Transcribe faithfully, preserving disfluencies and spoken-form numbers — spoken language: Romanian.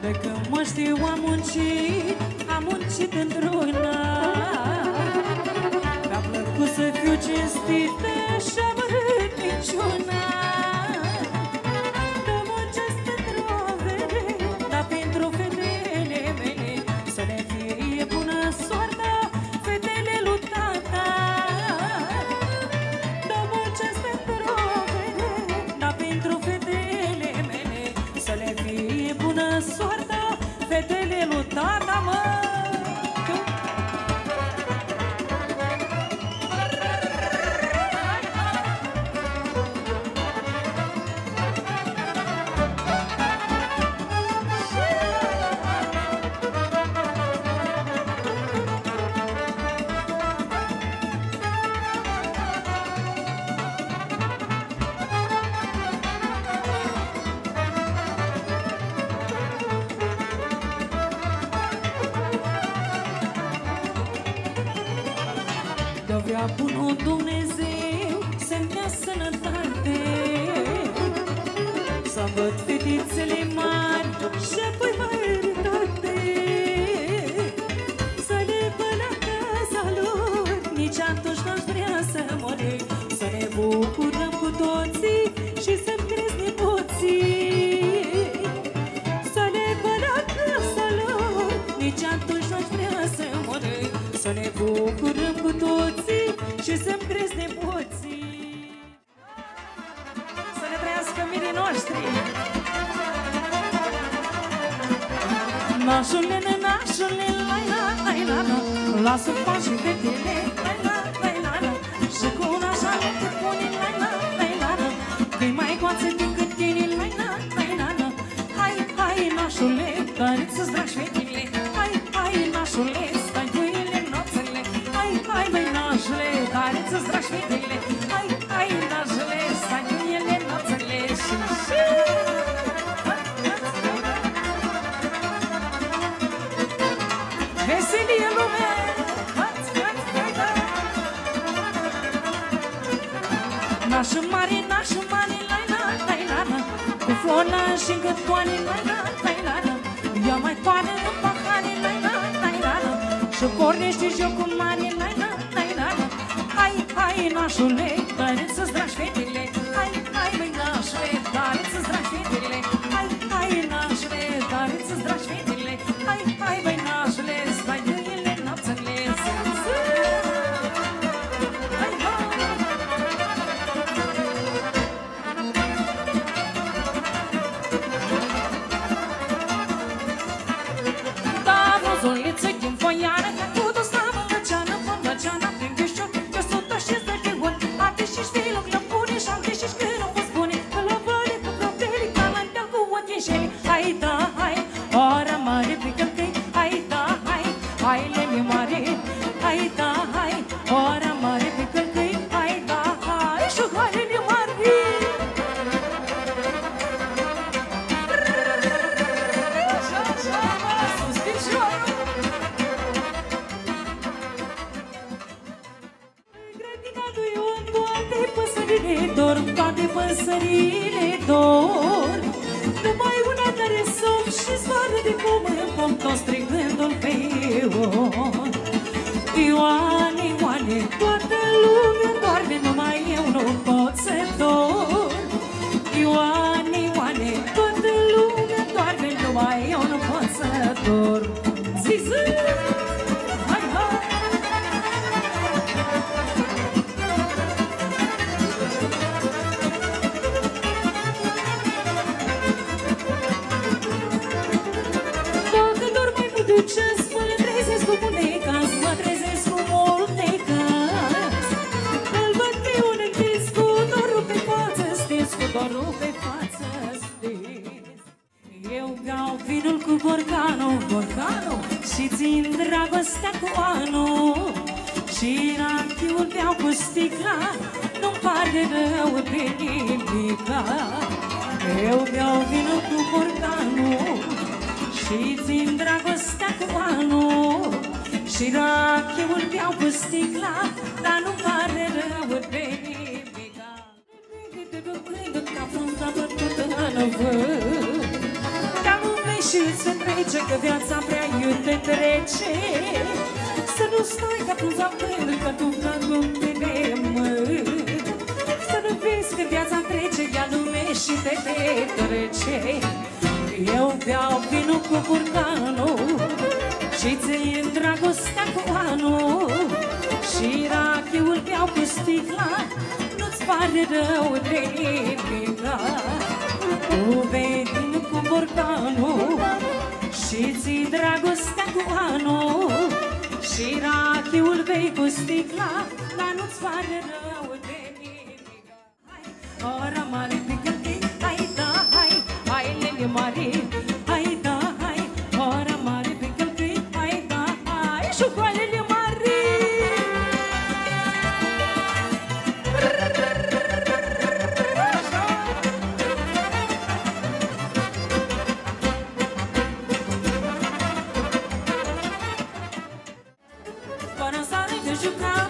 De când mă știu am muncit, am muncit într-una. Mi-a plăcut să fiu cinstită și-am râd niciuna. Că muncesc într-o vere, dar pentru fetele mele, să le fie bună soarta, fetele lui tata. Că muncesc într-o vere, dar pentru fetele mele, să le fie bună soarta, fetele lui tata, mă. De-avea bunul Dumnezeu să-mi dea sănătate, să văd fetițele mari și apoi măritate, să le văd la casa lor, nici atunci n-aș vrea să mor, să ne bucurăm cu toții și să-mi cresc nepoții. Să le văd la casa lor, nici atunci n-aș vrea să mor, să ne bucurăm cu toții și să-mi cresc nepoții. Să ne trăiască mirii noștri. Nașule, nașule, lai la, lai la, la, lasă pașii fetele, lai la, lai la, la, și cu un așa te pune, lai la, lai la, la, că-i mai coață decât tine, lai la, lai la, la. Hai, hai, nașule, care-ți-ți dragi fetele, hai, hai, nașule, stai cu ele noțele, hai, hai, băi, nașule, care-ți-ți dragi fetele, hai, hai, nașule, stai cu ele noțele și și. Veselie lume! Nașă mare, nașă mare, lai la, lai la, la, cu flori și încătoare, lai la, lai la, la, ia mai toară în pahare, lai la, lai la, la, și pornește jocul mare, lai la, lai la, la. Hai, hai, nașule, care-ți-ți dragi fetele, hai, hai, băi, nașule, care-ți-ți dragi fetele, hai, hai, nașule, care-ți-ți dragi fetele, hai, hai, băi, nașule, stai de ele noapțele, zi, zi. Hai, hai. Da, rozuliță din foiară, cu dos la mălăceană, mălăceană, prin ghișor, de sută și zece ori, ate și știloc, lăpune, șante și șcără, o spune, că la văle cu propeli, ca la îndeal cu otinșeli. Hai, da, hai, ora mare pe călcăi, hai, da, hai, hai, leme mare, hai, da, hai, ora mare pe călcăi, hai, da, hai, și haine mari. Așa, așa, mă, sus, picior. Grădina-lui un toate păsările dorm, toate păsările dorm. Numai una care somn și zboară de pom în pom, tot strigându-l pe Ion. Ioane, Ioane, toată lumea doarme, numai eu nu pot să dorm. Ioane, Ioane, toată lumea doarme, numai eu nu pot să dorm. Zi, zi! Hai, hai! Dacă dorm mai mult de ceas, mă trezesc cu multe caz, mă trezesc cu multe caz. Îl văd pe un întins cu dorul pe față, stins cu dorul pe față, stins. Eu beau vinul cu borcanul, borcanul, și țin dragostea cu anul. Și rachiul beau cu sticla, nu-mi pare rău pe nimica. Eu beau vinul cu borcanul și țin dragostea cu anul. Și rachiul beau cu sticla, dar nu-mi pare rău pe nimica. Ca frunza bătută în vânt, ca lume și se trece, că viața prea iute trece. Să nu stai ca frunza vând, că tu dragoste de mânt. Să nu vezi că viața trece, ia lume și te petrece. Eu beau vinul cu burcanul și ți-i dragostea cu anul. Și rachiul beau cu sticla, nu-ți pare rău de nimica. Tu bei vin cu borcanul și ți-i dragostea cu anul. Și rachiul bei cu sticla, dar nu-ți pare rău de nimica. Hai, ora mare pe călcăi, hai da, hai, hai lele mare, hai da, hai, ora mare pe călcăi, hai da, hai, șocoalele mari. Para sare de juca